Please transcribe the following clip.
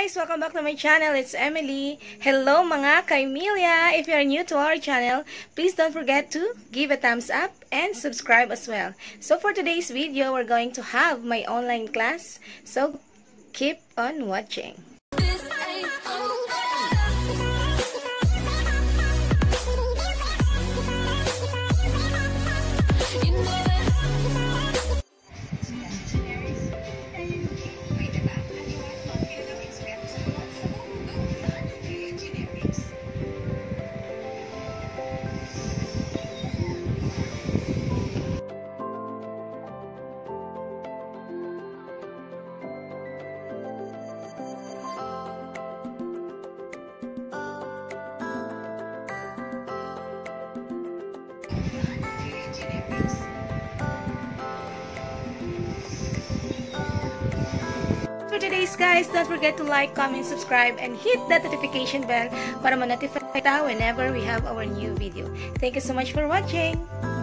guys! Welcome back to my channel. It's Emily. Hello mga Kaimilia! If you are new to our channel, please don't forget to give a thumbs up and subscribe as well. So for today's video, we're going to have my online class. So keep on watching. For today's guys, don't forget to like, comment, subscribe, and hit that notification bell para ma-notify tayo whenever we have our new video. Thank you so much for watching!